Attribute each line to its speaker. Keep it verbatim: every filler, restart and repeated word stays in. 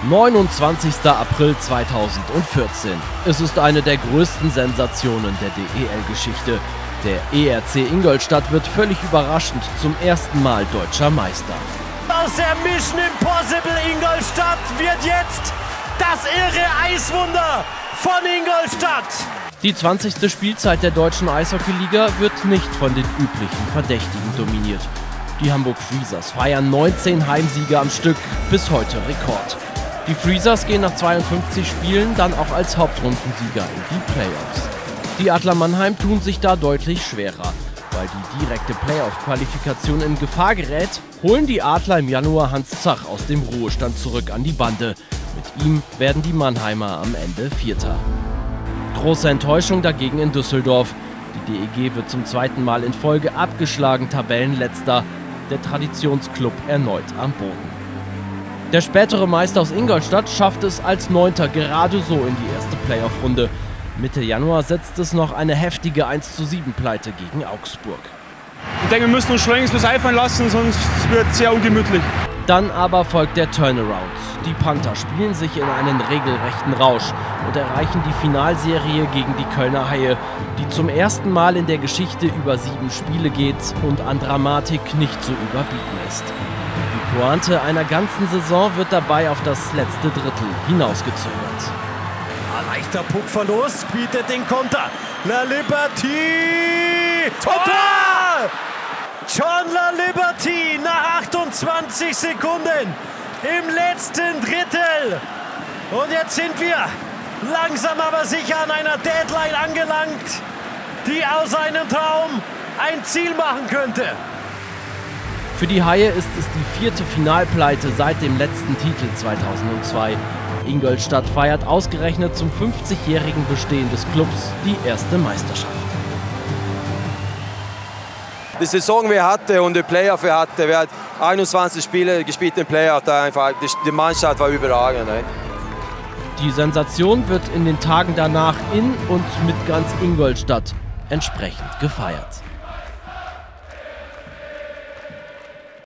Speaker 1: neunundzwanzigster April zweitausendvierzehn. Es ist eine der größten Sensationen der D E L-Geschichte. Der E R C Ingolstadt wird völlig überraschend zum ersten Mal deutscher Meister.
Speaker 2: Aus der Mission Impossible Ingolstadt wird jetzt das irre Eiswunder von Ingolstadt.
Speaker 1: Die zwanzigste Spielzeit der deutschen Eishockeyliga wird nicht von den üblichen Verdächtigen dominiert. Die Hamburg Freezers feiern neunzehn Heimsiege am Stück, bis heute Rekord. Die Freezers gehen nach zweiundfünfzig Spielen dann auch als Hauptrundensieger in die Playoffs. Die Adler Mannheim tun sich da deutlich schwerer. Weil die direkte Playoff-Qualifikation in Gefahr gerät, holen die Adler im Januar Hans Zach aus dem Ruhestand zurück an die Bande. Mit ihm werden die Mannheimer am Ende Vierter. Große Enttäuschung dagegen in Düsseldorf. Die D E G wird zum zweiten Mal in Folge abgeschlagen, Tabellenletzter. Der Traditionsklub erneut am Boden. Der spätere Meister aus Ingolstadt schafft es als Neunter gerade so in die erste Playoff-Runde. Mitte Januar setzt es noch eine heftige eins zu sieben Pleite gegen Augsburg.
Speaker 3: Ich denke, wir müssen uns schon was einfallen lassen, sonst wird es sehr ungemütlich.
Speaker 1: Dann aber folgt der Turnaround. Die Panther spielen sich in einen regelrechten Rausch und erreichen die Finalserie gegen die Kölner Haie, die zum ersten Mal in der Geschichte über sieben Spiele geht und an Dramatik nicht zu überbieten ist. Die Pointe einer ganzen Saison wird dabei auf das letzte Drittel hinausgezögert.
Speaker 2: Ein leichter Puckverlust bietet den Konter. La Liberty! Tor! John La Liberty nach achtundzwanzig Sekunden im letzten Drittel. Und jetzt sind wir langsam aber sicher an einer Deadline angelangt, die aus einem Traum ein Ziel machen könnte.
Speaker 1: Für die Haie ist es die vierte Finalpleite seit dem letzten Titel zweitausendzwei. Ingolstadt feiert ausgerechnet zum fünfzigjährigen Bestehen des Clubs die erste Meisterschaft.
Speaker 4: Die Saison, die wir hatten und die Playoff wir hatten, wir hatten einundzwanzig Spiele gespielt im Playoff, da einfach die Mannschaft war überragend. Ne?
Speaker 1: Die Sensation wird in den Tagen danach in und mit ganz Ingolstadt entsprechend gefeiert.